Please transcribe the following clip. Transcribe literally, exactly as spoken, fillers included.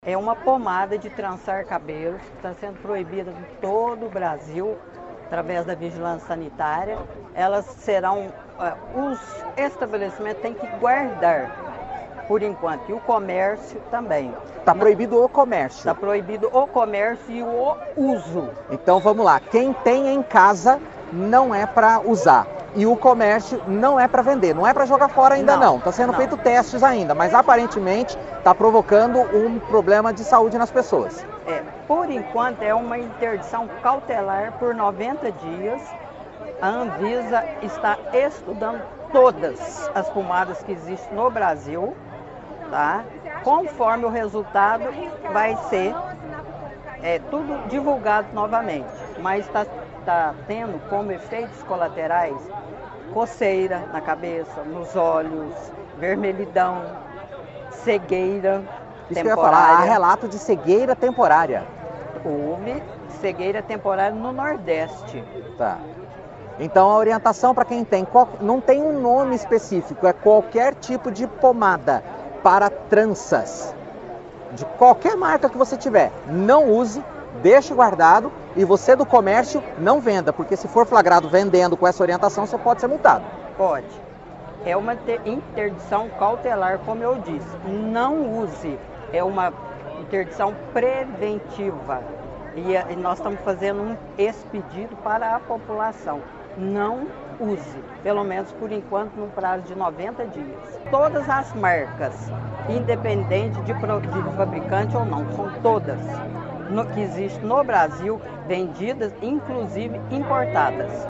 É uma pomada de trançar cabelos que está sendo proibida em todo o Brasil através da vigilância sanitária. Elas serão, uh, os estabelecimentos têm que guardar, por enquanto, e o comércio também. Está proibido o comércio. Está proibido o comércio e o uso. Então vamos lá, quem tem em casa não é para usar. E o comércio não é para vender, não é para jogar fora ainda não. Está sendo não. feito testes ainda, mas aparentemente está provocando um problema de saúde nas pessoas. É, por enquanto é uma interdição cautelar por noventa dias. A Anvisa está estudando todas as pomadas que existem no Brasil, tá? Conforme o resultado vai ser é, tudo divulgado novamente, mas está tá tendo como efeitos colaterais coceira na cabeça, nos olhos, vermelhidão, cegueira Isso temporária. que eu ia falar, há relato de cegueira temporária. Houve cegueira temporária no Nordeste. Tá. Então a orientação para quem tem, não tem um nome específico, é qualquer tipo de pomada para tranças, de qualquer marca que você tiver, não use, deixe guardado e você do comércio não venda, porque se for flagrado vendendo com essa orientação, você pode ser multado. Pode. É uma interdição cautelar, como eu disse. Não use. É uma interdição preventiva. E nós estamos fazendo um, esse pedido para a população. Não use, pelo menos por enquanto, no prazo de noventa dias. Todas as marcas, independente de, de fabricante ou não, são todas no, que existem no Brasil, vendidas, inclusive importadas.